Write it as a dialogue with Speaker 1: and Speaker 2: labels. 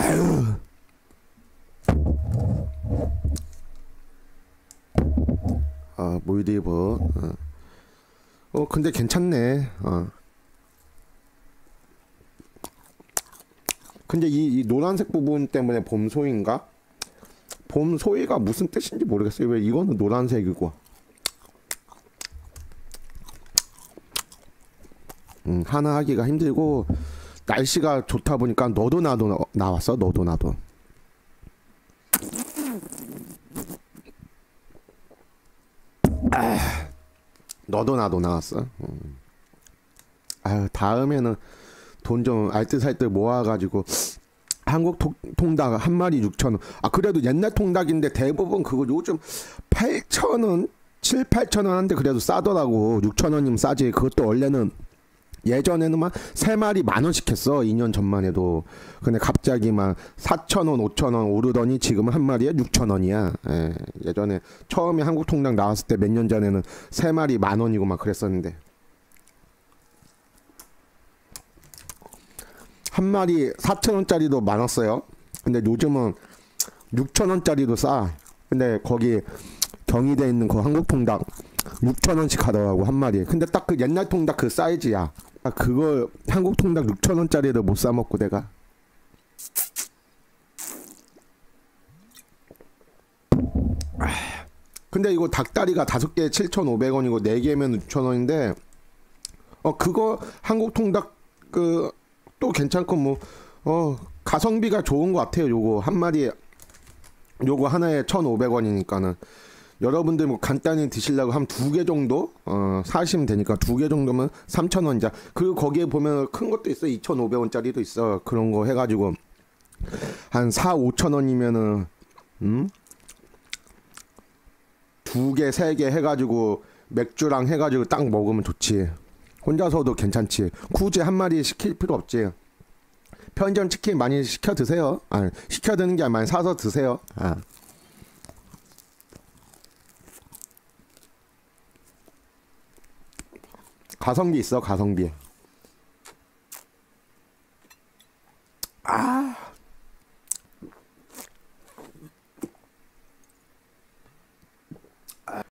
Speaker 1: 아유. 몰디브. 근데 괜찮네. 근데 이 노란색 부분 때문에 봄소위인가? 봄소위가 무슨 뜻인지 모르겠어요. 왜 이거는 노란색이고. 하나 하기가 힘들고, 날씨가 좋다 보니까 너도 나도 나왔어. 너도 나도. 너도 나도 나왔어. 아유, 다음에는 돈 좀 알뜰살뜰 모아가지고 한국 통닭 한 마리 6,000원. 그래도 옛날 통닭인데 대부분 그거 요즘 8,000원, 7, 8,000원 한데 그래도 싸더라고. 6,000원이면 싸지. 그것도 원래는 예전에는 막 3마리 10,000원씩 했어. 2년 전만 해도. 근데 갑자기 막 4,000원, 5,000원 오르더니 지금은 한 마리에 6,000원이야. 예전에 처음에 한국 통닭 나왔을 때 몇 년 전에는 3마리 10,000원이고 막 그랬었는데. 한 마리 4,000원짜리도 많았어요. 근데 요즘은 6,000원짜리도 싸. 근데 거기 경희대에 있는 그 한국 통닭 6,000원씩 하더라고 한 마리에. 근데 딱 그 옛날 통닭 그 사이즈야. 그걸 한국 통닭 6,000원짜리를 못 사 먹고 내가. 근데 이거 닭다리가 5개에 7,500원이고 4개면 6,000원인데 그거 한국 통닭 그 또 괜찮고 뭐 가성비가 좋은 것 같아요. 요거 한 마리에 요거 하나에 1,500원이니까는 여러분들 뭐 간단히 드시려고 한 2개 정도 사시면 되니까 2개 정도면 3,000원이자. 그리고 거기에 보면 큰 것도 있어. 2,500원짜리도 있어. 그런 거 해가지고 한 4, 5,000원이면은 2개, 3개 해가지고 맥주랑 해가지고 딱 먹으면 좋지. 혼자서도 괜찮지. 굳이 한 마리 시킬 필요 없지. 편의점 치킨 많이 시켜 드세요. 시켜 드는 게 아니라 많이 사서 드세요. 가성비 있어, 가성비.